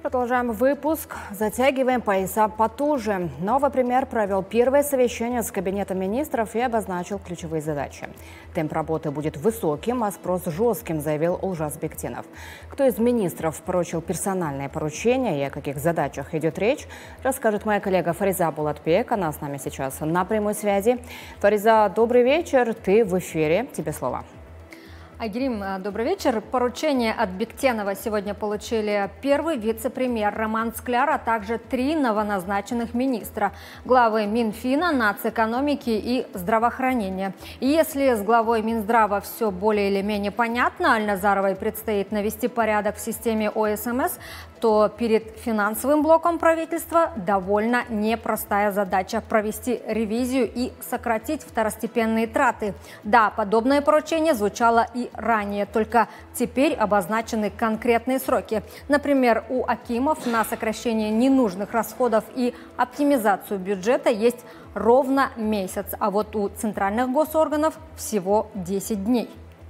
Продолжаем выпуск. Затягиваем пояса потуже. Новый премьер провел первое совещание с Кабинетом министров и обозначил ключевые задачи. Темп работы будет высоким, а спрос жестким, заявил Олжас Бектенов. Кто из министров поручил персональные поручения и о каких задачах идет речь, расскажет моя коллега Фариза Булатбек. Она с нами сейчас на прямой связи. Фариза, добрый вечер. Ты в эфире. Тебе слово. Айгерим, добрый вечер. Поручение от Бектенова сегодня получили первый вице-премьер Роман Скляр, а также 3 новоназначенных министра. Главы Минфина, нацэкономики и здравоохранения. И если с главой Минздрава все более или менее понятно, Аль-Назаровой предстоит навести порядок в системе ОСМС, то перед финансовым блоком правительства довольно непростая задача – провести ревизию и сократить второстепенные траты. Да, подобное поручение звучало и ранее, только теперь обозначены конкретные сроки. Например, у акимов на сокращение ненужных расходов и оптимизацию бюджета есть ровно месяц, а вот у центральных госорганов всего 10 дней.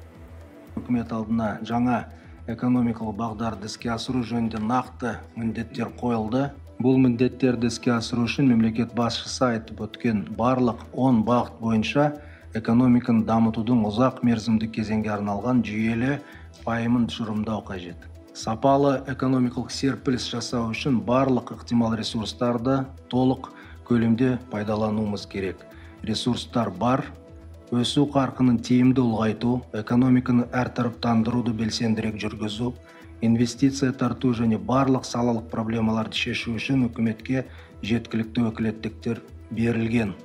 Экономикалық бағдарды іске асыру жөнінде нақты міндеттер қойылды. Бұл міндеттерді іске асыру үшін мемлекет басшысы айтып өткен барлық 10 бағыт бойынша экономиканы дамытудың ұзақ мерзімді кезеңге арналған жүйелі пайымын тұжырымдау қажет. Сапалы экономикалық серпіліс жасау үшін барлық ықтимал ресурстарды толық көлемде пайдалануымыз керек. Ресурстар бар. Өсу қарқынын тиімді ұлғайту, экономиканы әртараптандыруды белсендірек жүргізу, инвестиция тарту және барлық салалық проблемаларды шешу үшін үкіметке жеткілікті өкілеттіктер берілген.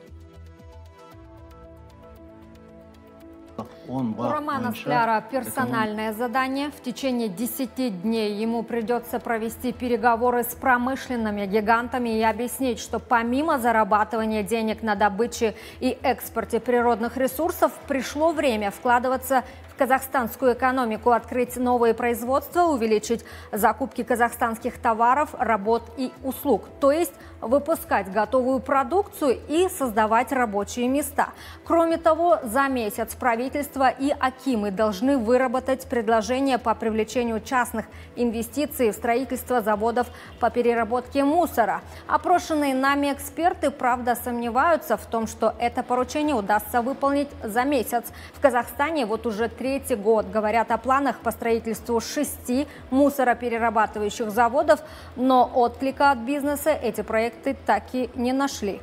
У Романа Скляра персональное задание. В течение 10 дней ему придется провести переговоры с промышленными гигантами и объяснить, что помимо зарабатывания денег на добыче и экспорте природных ресурсов, пришло время вкладываться в казахстанскую экономику, открыть новые производства, увеличить закупки казахстанских товаров, работ и услуг. То есть выпускать готовую продукцию и создавать рабочие места. Кроме того, за месяц правительство и акимы должны выработать предложения по привлечению частных инвестиций в строительство заводов по переработке мусора. Опрошенные нами эксперты, правда, сомневаются в том, что это поручение удастся выполнить за месяц. В Казахстане вот уже 3-й год говорят о планах по строительству 6 мусороперерабатывающих заводов, но отклика от бизнеса эти проекты так и не нашли.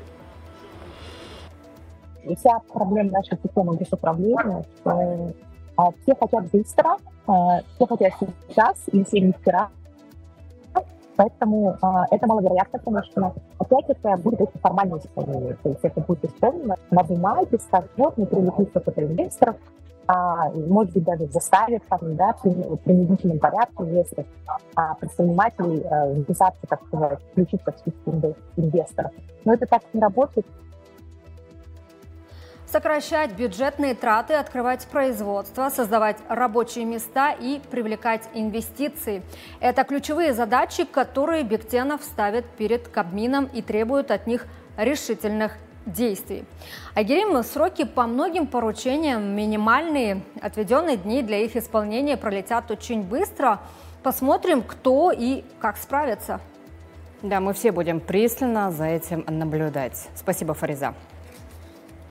И вся проблема нашей системы госуправления, что все хотят быстро, все хотят сейчас, и все инвестора. Поэтому это маловероятно, конечно. Опять это будет очень формально исполнено. То есть это будет исполнено на бумаге, скажут, вот мы привлекли столько-то инвесторов, может быть, даже заставят в принудительном порядке, если предпринимателей вписаться, так сказать, включить в список инвесторов. Но это так не работает. Сокращать бюджетные траты, открывать производство, создавать рабочие места и привлекать инвестиции. Это ключевые задачи, которые Бектенов ставит перед Кабмином и требует от них решительных действий. Айгерим, сроки по многим поручениям минимальные. Отведенные дни для их исполнения пролетят очень быстро. Посмотрим, кто и как справится. Да, мы все будем пристально за этим наблюдать. Спасибо, Фариза.